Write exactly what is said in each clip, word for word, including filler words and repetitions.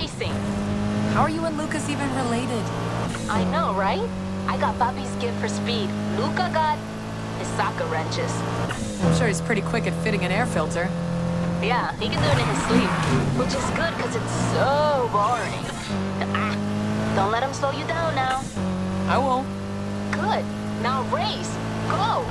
racing. How are you and Lucas even related? I know, right? I got Bobby's gift for speed. Luca got his socket wrenches. I'm sure he's pretty quick at fitting an air filter. Yeah, he can do it in his sleep, which is good because it's so boring. Ah, don't let him slow you down now. I won't. Good. Now race. Go!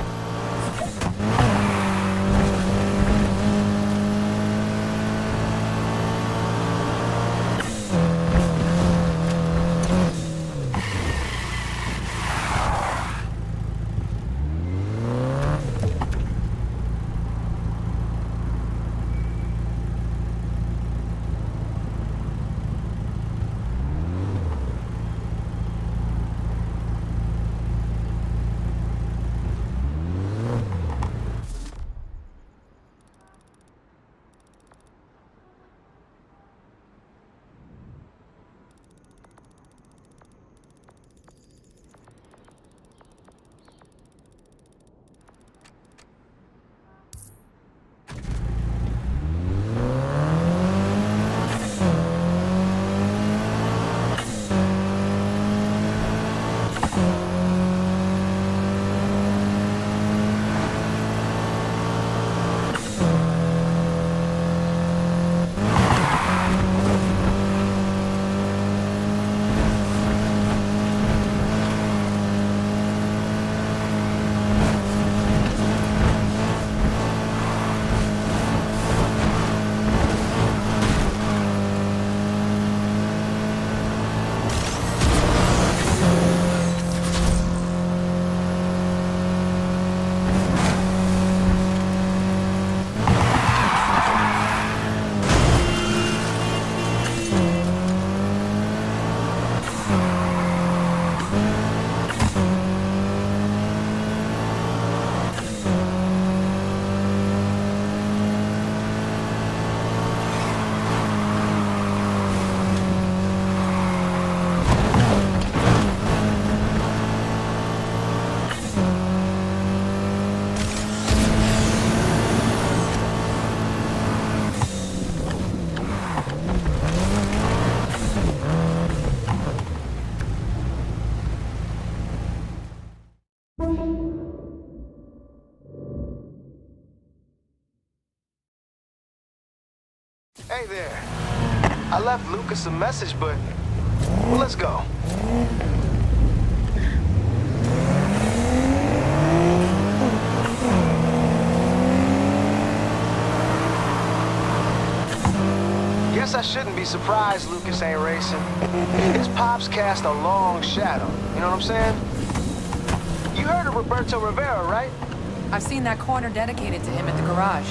Hey there. I left Lucas a message, but well, let's go. Guess I shouldn't be surprised Lucas ain't racing. His pops cast a long shadow, you know what I'm saying? You heard of Roberto Rivera, right? I've seen that corner dedicated to him at the garage.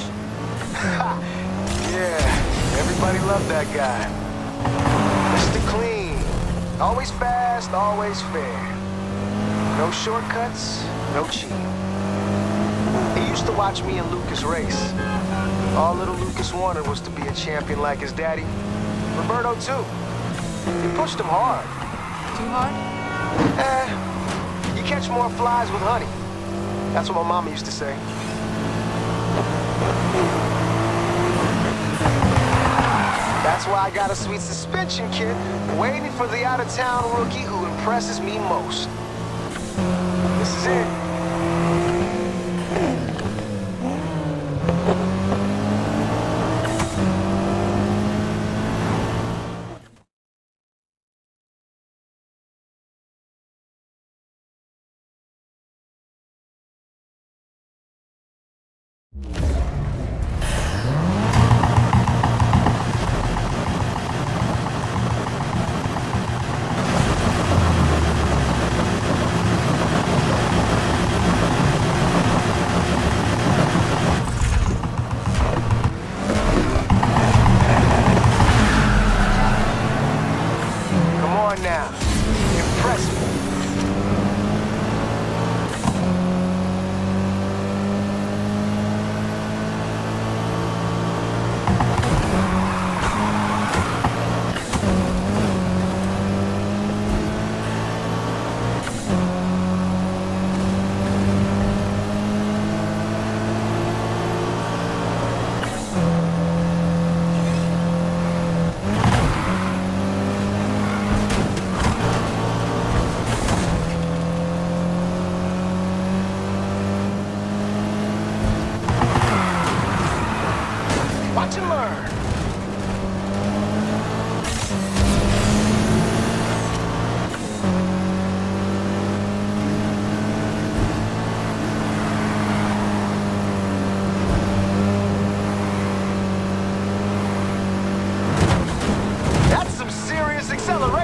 Yeah, everybody loved that guy. Mister Clean. Always fast, always fair. No shortcuts, no cheating. He used to watch me and Lucas race. All little Lucas wanted was to be a champion like his daddy. Roberto, too. He pushed him hard. Too hard? Eh, you catch more flies with honey. That's what my mama used to say. That's why I got a sweet suspension kit, waiting for the out-of-town rookie who impresses me most. This is it.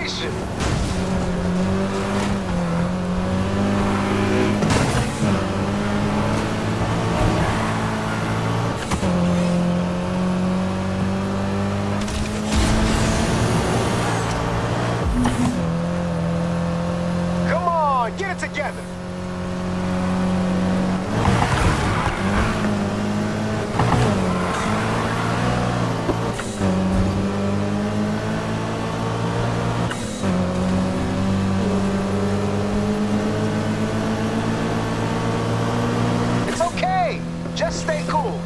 station. Come on, get it together. It's okay. Just stay cool.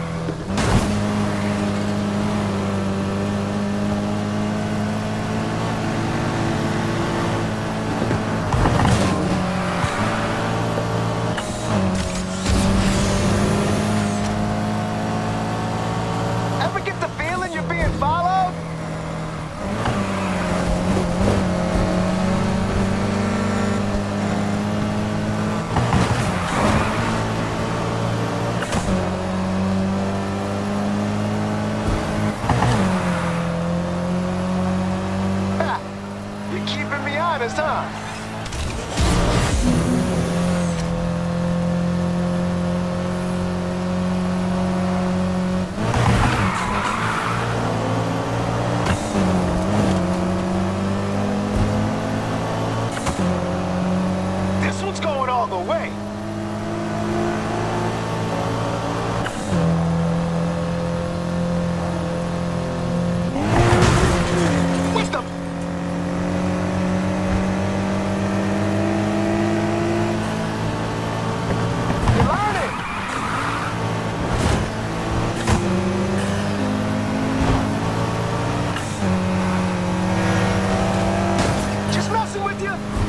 Ever get the feeling you're being followed? Ha! You're keeping me honest, huh? This one's going all the way. What's the... You're learning. Just messing with you.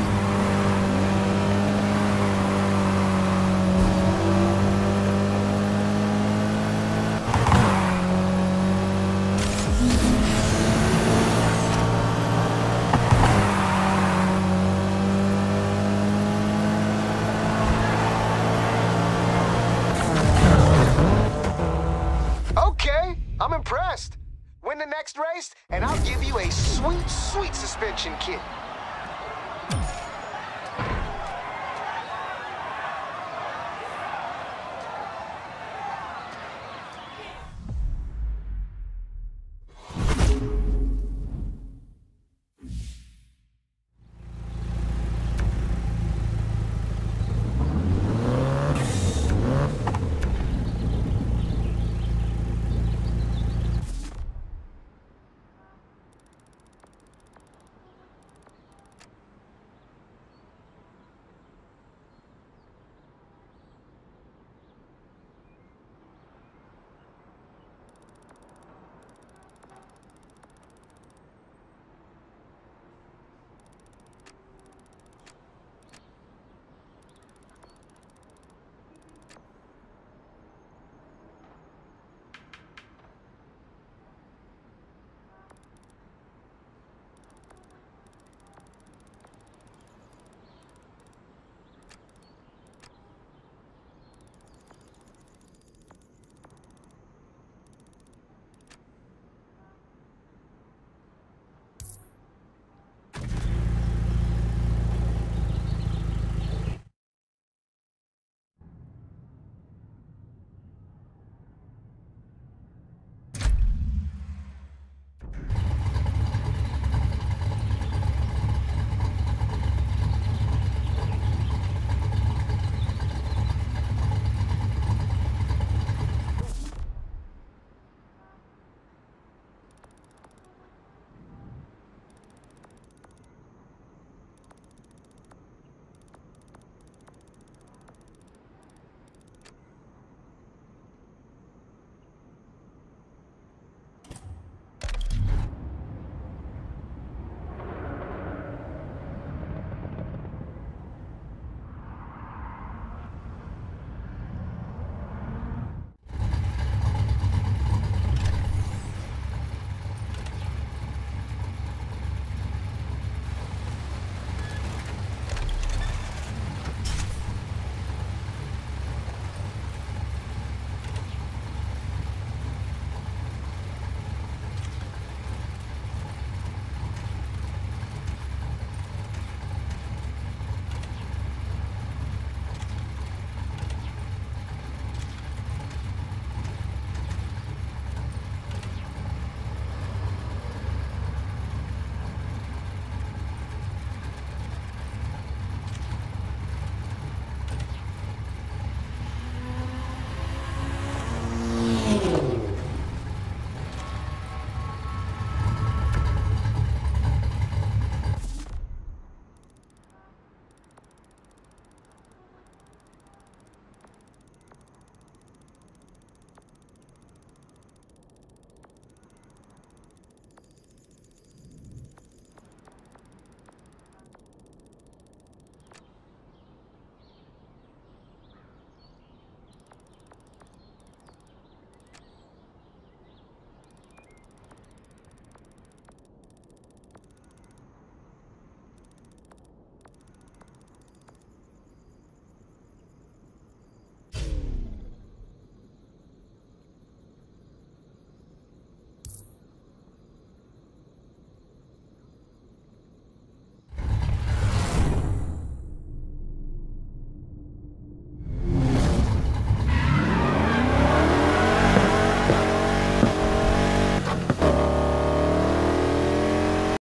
Okay, I'm impressed. Win the next race, and I'll give you a sweet, sweet suspension kit.